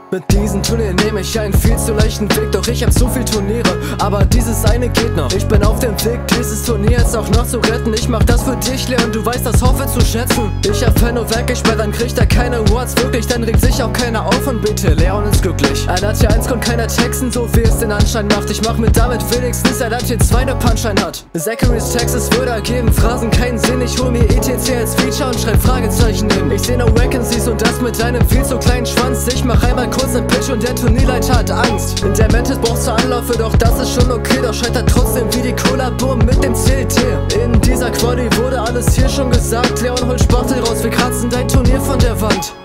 Mit diesem Turnier nehme ich einen viel zu leichten Weg, doch ich hab so viel Turniere, aber dieses eine geht noch. Ich bin auf dem Weg, dieses Turnier jetzt auch noch zu retten. Ich mach das für dich, Leon, du weißt das hoffe zu schätzen. Ich hab Fan und weggesperrt, dann kriegt er keine Awards, wirklich, dann regt sich auch keiner auf und bitte, Leon ist glücklich. LRT 1 konnte keiner texten, so wie es den Anschein macht. Ich mach mir damit wenigstens LRT 2 ne Punchline hat. Zachary's Texas würde ergeben, Phrasen keinen Sinn. Ich hol mir ETC als Feature und schreib Fragezeichen neben. Ich seh no Vacancies und das mit deinem viel zu kleinen Schwanz. Ich mach einmal kurz ne Pitch und der Turnierleiter hat Angst. In der Mantis brauchst du Anläufe, doch das ist schon okay. Doch scheitert trotzdem wie die Cola-Boom mit dem CLT. In dieser Quali wurde alles hier schon gesagt. Leon holt Spachtel raus, wir kratzen dein Turnier von der Wand.